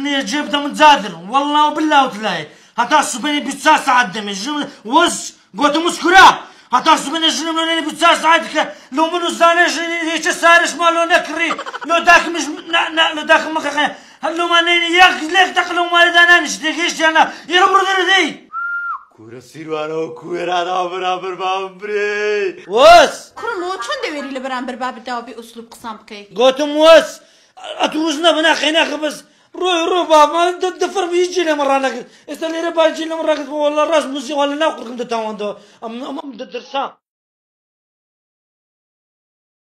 اللي جبته من زادر والله وبالله وتلاقي هتا سبني بتسع ساعات دمي وز قلت مسكرة هتا سبني جنم لوني بتسع ساعات لو منو زانش هيك سارش ما لو نكري لو داك مش لو داك ما هلو ما نيني ياك ليك تقلو ما انا نشتكيش انا يربرو دي كورا سيروانو كورا برابر بامبري وس كرلو چون دويري لبرامبر باب داو بأسلوب قسام بكي قوتم وس اتوزنا بناخ بس روح بابا انت تدفر بيجي لي مرة لك استلي ربا يجي لي مرة والله راس موسي ولا ناقر كنت تاوندو ام درسان